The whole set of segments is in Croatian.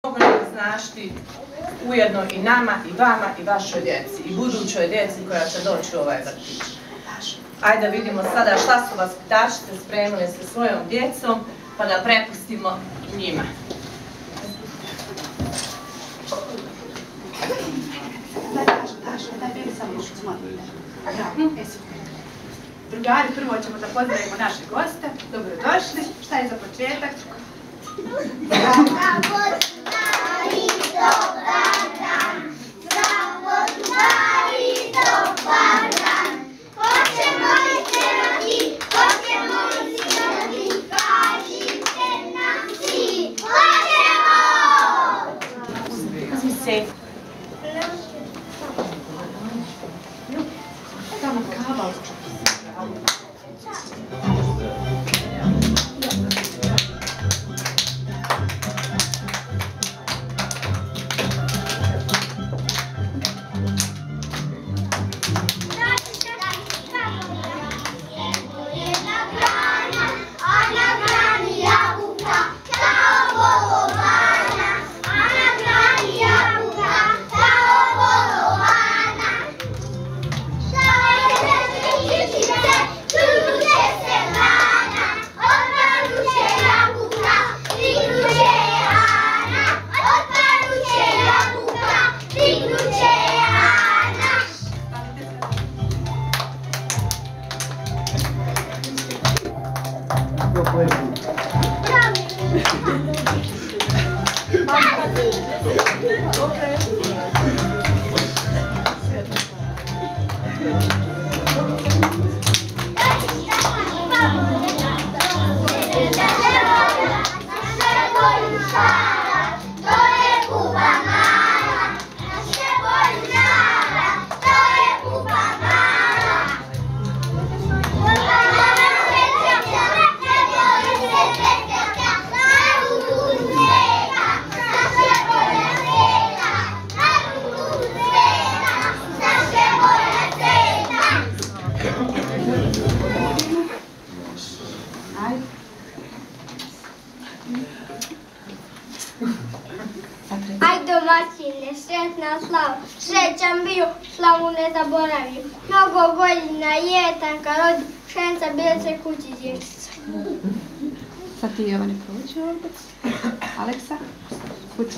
znašti ujedno i nama, i vama, i vašoj djeci, i budućoj djeci koja će doći u ovaj vrtić. Ajde vidimo sada šta su vaspitačice spremile sa svojom djecom, pa da prepustimo njima. Drugari, prvo ćemo da pozdravimo naše goste. Dobrodošli. Šta je za početak? Zdravo stvari, dobar dan. Zdravo stvari, dobar dan. Hoćemo li se rodi, hoćemo li se rodi, kažite nam svi. Hoćemo! Uzmi se. Tamo kabal. Aj domaćine, sretna slava, srećan bio, slavu ne zaboravio. Mnogo godina jetan kad rodi, šenca bilce kući dječica. Sad ti Jovane prođe ovdje. Aleksa, puc.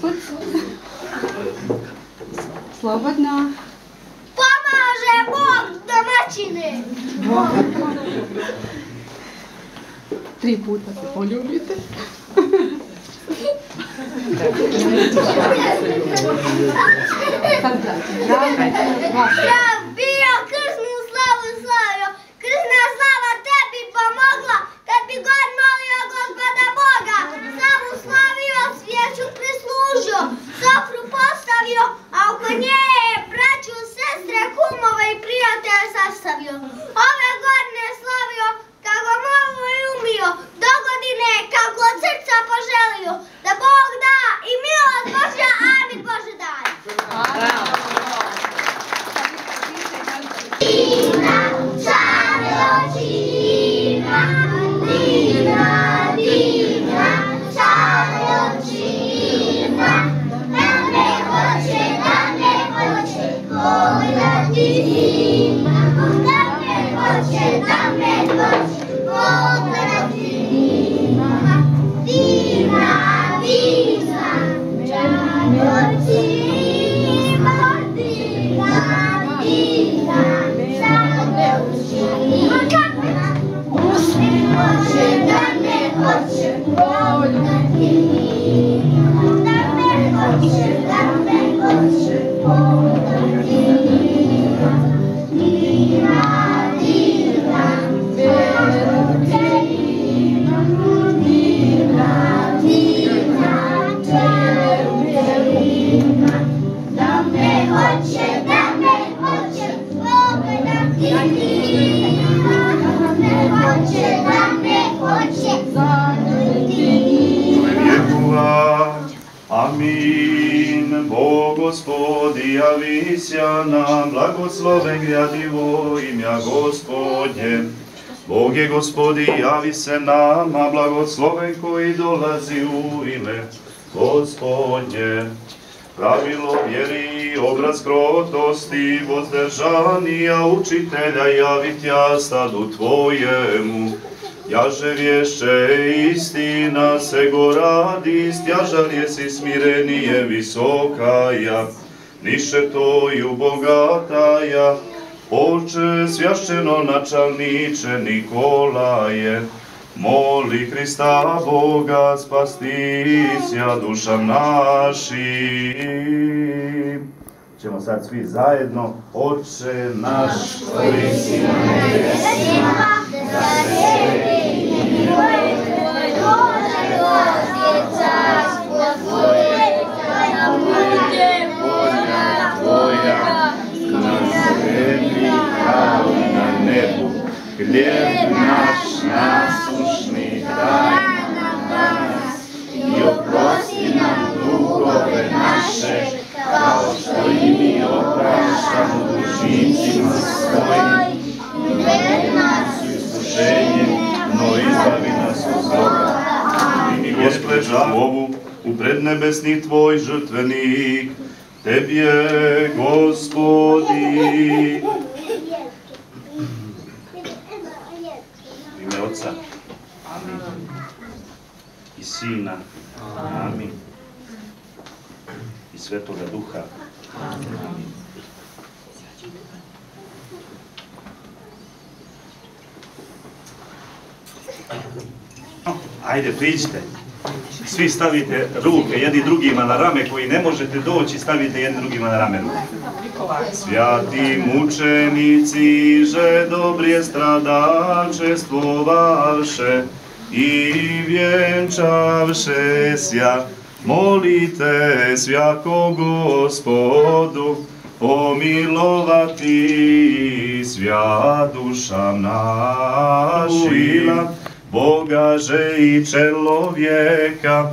Slobodno. Pomaže Bog, domaćine! 3 puta se poljubite. Ja bio krsnu slavu slavio, krsna slava tebi pomogla, kad bi god molio Gospoda Boga. Slavu slavio, svijeću prislužio, sofru postavio, a oko nje je braću, sestre, kumove i prijatelje sastavio. Ove godine slavio, kako mogu i umio, do godine kako od srca poželio, da Bog da i milost Božja, amin Bože daj. Divna, šale oči ima, divna, šale oči ima, da me hoće, pogledati ima, da me hoće, pogledati ima, divna, šale oči ima, divna, šale oči ima, da me hoće, pogledati ima, da me hoće, pogledati ima, divna, Amin. Bog Gospodi javisia nam, blagosloven gradivo imja Gospodnje. Bog je Gospodi, javi se nama, blagosloven koji dolazi u ime Gospodnje. Pravilo vjeri, obraz krotosti, vozdržanija učitelja javit ja stadu tvojemu. Jaže vješće istina se go radist, jažar jesi smirenije visokaja, niše toju bogataja, oče svjašćeno načalniče Nikolaje. Moli Hrista Boga, spastisja dušam našim. Ćemo sad svi zajedno. Oče naš koji si na nebesima, da se sveti ime tvoje, dođe carstvo tvoje, da bude volja tvoja, na zemlji kao na nebu. Hljeb naš nasušni daj nam danas i oprosti nam dugove naše, kao što i mi opraštamo dužnicima svojim. I ne vedi nas u iskušenje, no izbavi nas od zloga. Primi Gospod žalovu u prednebesni tvoj žrtvenik, tebi je Gospodi. Ime Otca, amin. I Sina, amin. I Svetoga Duha, amin. Ajde, priđite. Svi stavite ruke jedni drugima na rame, koji ne možete doći, stavite jedni drugima na rame ruke. Svjati mučenici, že dobrije stradačestvovavše i vjenčavše sja, molite svjako Gospodu pomilovati svja duša našila, Boga že i čelovjeka,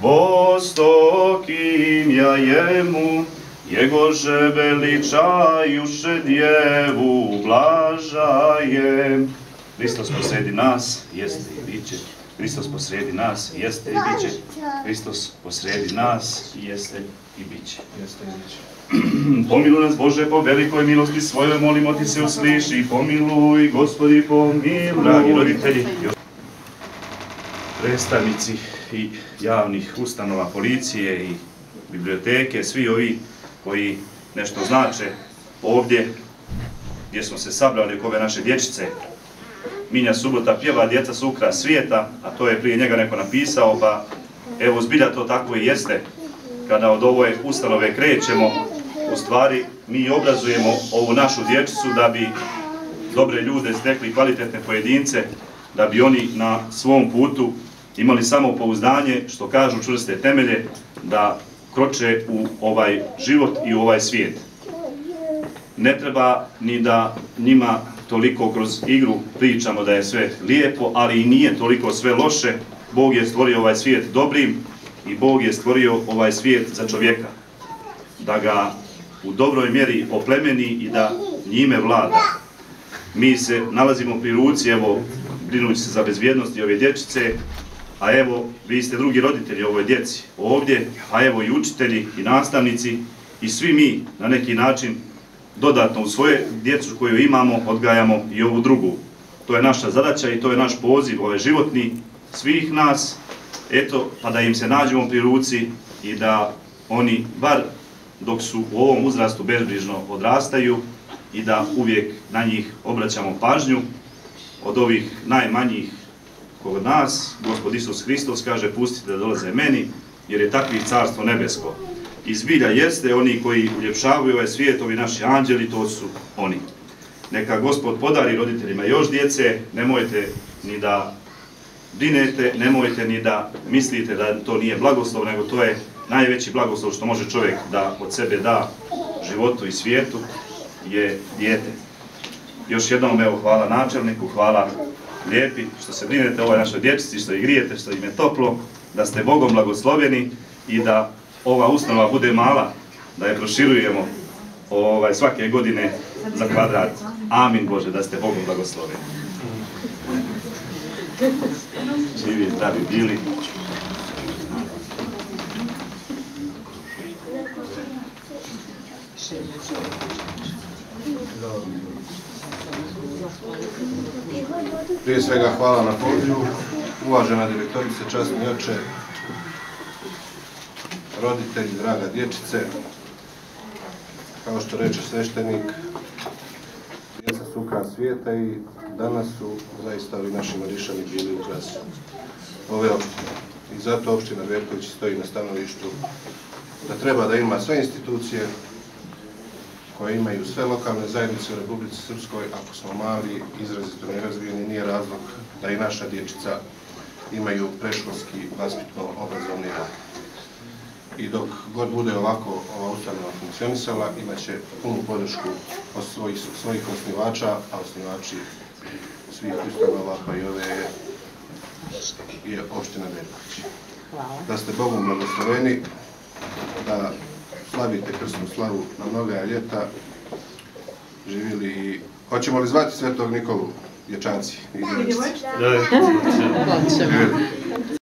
vostokim ja jemu, Jego že veličajuše djevu blažajem. Hristos posredi nas, jeste i biće. Hristos posredi nas, jeste i biće. Hristos posredi nas, jeste i biće. Pomiluj nas, Bože, po velikoj milosti svojoj, molimo ti se usliši. Pomiluj, Gospodi, pomiluj. Dragi roditelji, predstavnici i javnih ustanova, policije i biblioteke, svi ovi koji nešto znače ovdje gdje smo se sabrali oko ove naše dječice. Minja subota pjeva, djeca su ukras svijeta, a to je prije njega neko napisao, pa evo zbilja to tako i jeste. Kada od ove ustanove krećemo, u stvari mi obrazujemo ovu našu dječicu da bi dobre ljude stekli, kvalitetne pojedince, da bi oni na svom putu imali samopouzdanje, što kažu čvrste temelje, da kroče u ovaj život i u ovaj svijet. Ne treba ni da njima toliko kroz igru pričamo da je sve lijepo, ali i nije toliko sve loše. Bog je stvorio ovaj svijet dobrim i Bog je stvorio ovaj svijet za čovjeka. Da ga u dobroj mjeri oplemeni i da njime vlada. Mi se nalazimo pri ruci, evo, brinući se za bezbjednosti ove dječice, a evo, vi ste drugi roditelji ovoj djeci ovdje, a evo i učitelji i nastavnici i svi mi na neki način dodatno u svoje djecu koju imamo odgajamo i ovu drugu. To je naša zadaća i to je naš poziv, ovaj životni, svih nas, eto, pa da im se nađemo pri ruci i da oni, bar dok su u ovom uzrastu bezbrižno odrastaju i da uvijek na njih obraćamo pažnju. Od ovih najmanjih kod nas, Gospod Isus Hristos kaže pustite da dolaze meni, jer je takvih carstvo nebesko. I zbilja jeste, oni koji uljepšavaju ovaj svijet, ovi naši anđeli, to su oni. Neka Gospod podari roditeljima još djece, nemojte ni da brinete, nemojte ni da mislite da to nije blagoslov, nego to je najveći blagoslov što može čovjek da od sebe da životu i svijetu, je dijete. Još jednom, evo, hvala načelniku, hvala lijepi što se brinete o ovoj našoj dječici, što ih grijete, što im je toplo, da ste Bogom blagosloveni i da ova ustanova bude mala, da je proširujemo svake godine za kvadrat. Amin Bože, da ste Bogom blagosloveni. Živi, zdravi bili. Prije svega hvala na pozivu, uvažena direktorice, časni oče, roditelji, draga dječice. Kao što reče sveštenik, djeca su ukras svijeta i danas su zaista ovi naši Marišani bili ukras ove opštine. I zato opština Berković stoji na stanovištu da treba da ima sve institucije koje imaju sve lokalne zajednice u Republici Srpskoj. Ako smo mali, izrazito nerazvijeni, nije razlog da i naša dječica imaju predškolski vaspitno-obrazovni rad. I dok god bude ovako ova ustanova funkcionisala, imat će punu podršku od svojih osnivača, a osnivači svih ustanova, pa i ove je opština Berković. Da ste Bogom blagosloveni, da slavite krsnu slavu na mnoga ljeta, živjeli i... Hoćemo li zvati Svetog Nikolu dječaci? Idemo. Živjeli.